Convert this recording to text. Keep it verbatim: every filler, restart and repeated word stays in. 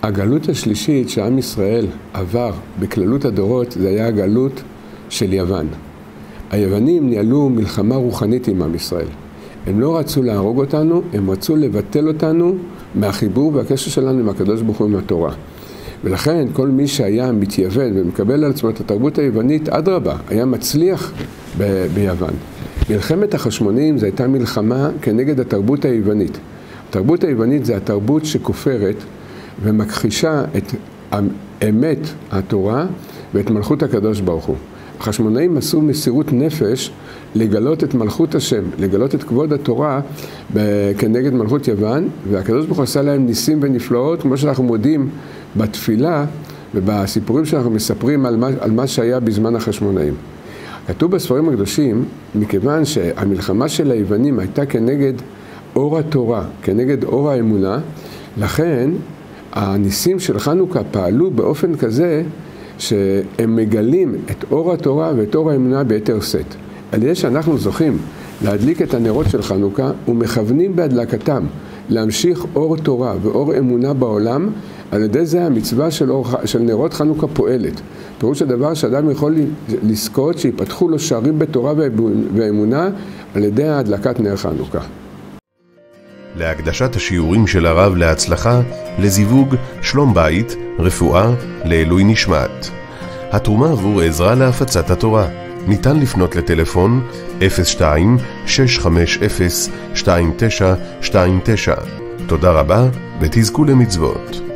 הגלות השלישית שעם ישראל עבר בכללות הדורות, זה היה הגלות של יוון. היוונים ניהלו מלחמה רוחנית עם עם ישראל. הם לא רצו להרוג אותנו, הם רצו לבטל אותנו מהחיבור והקשר שלנו עם הקדוש ברוך הוא עם התורה. ולכן כל מי שהיה מתייוון ומקבל על עצמו את התרבות היוונית, אדרבה, היה מצליח ב- ביוון. מלחמת החשמונאים זו הייתה מלחמה כנגד התרבות היוונית. התרבות היוונית זה התרבות שכופרת ומכחישה את אמת התורה ואת מלכות הקדוש ברוך הוא. החשמונאים עשו מסירות נפש לגלות את מלכות השם, לגלות את כבוד התורה כנגד מלכות יוון, והקדוש ברוך הוא עשה להם ניסים ונפלאות, כמו שאנחנו מודים בתפילה ובסיפורים שאנחנו מספרים על מה, על מה שהיה בזמן החשמונאים. כתוב בספרים הקדושים, מכיוון שהמלחמה של היוונים הייתה כנגד אור התורה, כנגד אור האמונה, לכן הניסים של חנוכה פעלו באופן כזה שהם מגלים את אור התורה ואת אור האמונה ביתר שאת. על ידי שאנחנו זוכים להדליק את הנרות של חנוכה ומכוונים בהדלקתם להמשיך אור תורה ואור אמונה בעולם, על ידי זה המצווה של, אור, של נרות חנוכה פועלת. פירוש הדבר שאדם יכול לזכות שיפתחו לו שערים בתורה ואמונה על ידי הדלקת נר חנוכה. להקדשת השיעורים של הרב להצלחה, לזיווג, שלום בית, רפואה, לעילוי נשמת. התרומה עבור עזרה להפצת התורה. ניתן לפנות לטלפון אפס שתיים שש חמש אפס שתיים תשע שתיים תשע. תודה רבה ותזכו למצוות.